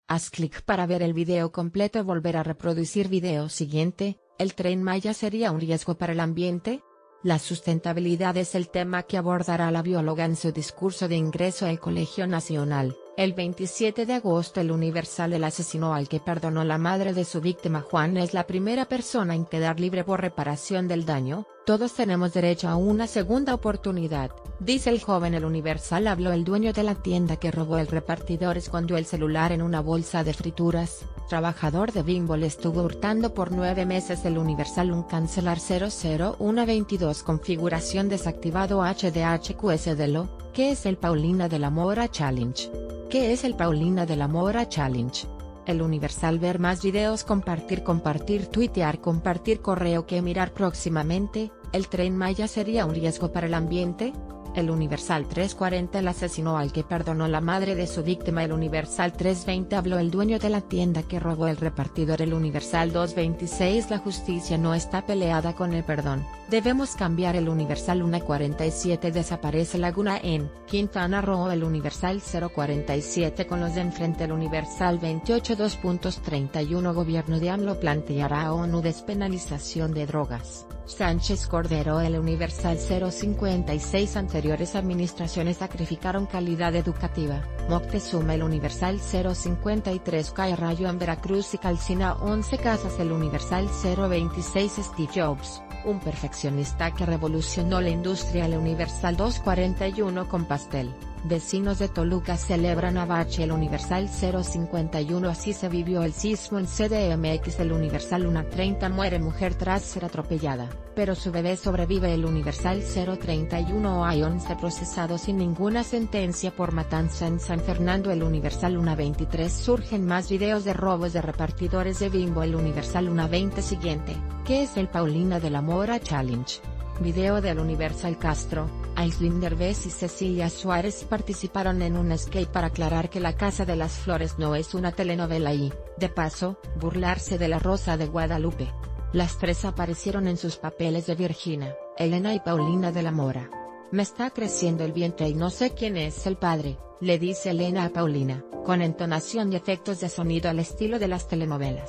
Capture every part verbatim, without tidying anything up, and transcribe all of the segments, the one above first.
Haz clic para ver el video completo y volver a reproducir video siguiente. ¿El Tren Maya sería un riesgo para el ambiente? La sustentabilidad es el tema que abordará la bióloga en su discurso de ingreso al Colegio Nacional. El veintisiete de agosto el Universal El asesino al que perdonó la madre de su víctima Juan es la primera persona en quedar libre por reparación del daño. Todos tenemos derecho a una segunda oportunidad, dice el joven. El Universal habló el dueño de la tienda que robó el repartidor escondió el celular en una bolsa de frituras. Trabajador de Bimbo le estuvo hurtando por nueve meses. El Universal un cancelar cero cero uno veintidós configuración desactivado H D H Q S D L O. ¿Qué es el Paulina de la Mora Challenge? ¿Qué es el Paulina de la Mora Challenge? El Universal ver más videos compartir compartir tuitear compartir correo que mirar próximamente. ¿El Tren Maya sería un riesgo para el ambiente? El Universal trescientos cuarenta el asesino al que perdonó la madre de su víctima. El Universal trescientos veinte habló el dueño de la tienda que robó el repartidor. El Universal doscientos veintiséis la justicia no está peleada con el perdón, debemos cambiar. El Universal uno cuarenta y siete desaparece Laguna en Quintana Roo. El Universal cero cuarenta y siete con los de enfrente. El Universal veintiocho dos treinta y uno gobierno de AMLO planteará a ONU despenalización de drogas. Sánchez Cordero. El Universal cero cincuenta y seis anteriores administraciones sacrificaron calidad educativa. Moctezuma. El Universal cero cincuenta y tres cae rayo en Veracruz y calcina once casas. El Universal cero veintiséis Steve Jobs, un perfeccionista que revolucionó la industria. El Universal doscientos cuarenta y uno con pastel. Vecinos de Toluca celebran a Bache. El Universal cero cincuenta y uno así se vivió el sismo en C D M X. El Universal uno treinta muere mujer tras ser atropellada, pero su bebé sobrevive. El Universal cero treinta y uno hay once procesados sin ninguna sentencia por matanza en San Fernando. El Universal uno veintitrés surgen más videos de robos de repartidores de Bimbo. El Universal uno veinte siguiente, ¿qué es el Paulina de la Mora Challenge? Video del Universal Castro. Aislinn Derbez y Cecilia Suárez participaron en un skate para aclarar que La Casa de las Flores no es una telenovela y, de paso, burlarse de La Rosa de Guadalupe. Las tres aparecieron en sus papeles de Virginia, Elena y Paulina de la Mora. Me está creciendo el vientre y no sé quién es el padre, le dice Elena a Paulina, con entonación y efectos de sonido al estilo de las telenovelas.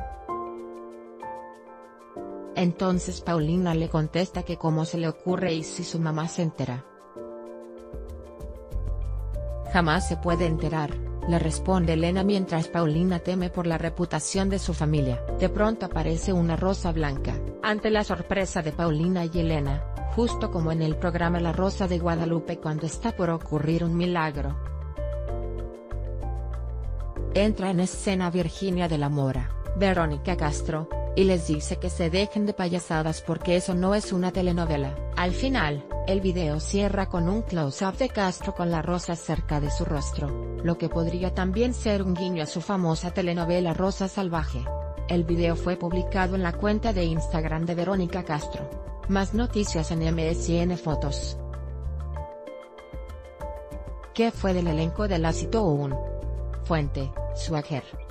Entonces Paulina le contesta que cómo se le ocurre y si su mamá se entera. Jamás se puede enterar, le responde Elena mientras Paulina teme por la reputación de su familia. De pronto aparece una rosa blanca, ante la sorpresa de Paulina y Elena, justo como en el programa La Rosa de Guadalupe cuando está por ocurrir un milagro. Entra en escena Virginia de la Mora, Verónica Castro, y les dice que se dejen de payasadas porque eso no es una telenovela. Al final, el video cierra con un close-up de Castro con la rosa cerca de su rostro, lo que podría también ser un guiño a su famosa telenovela Rosa Salvaje. El video fue publicado en la cuenta de Instagram de Verónica Castro. Más noticias en M S N Fotos. ¿Qué fue del elenco de La Citó? Fuente, Swagger.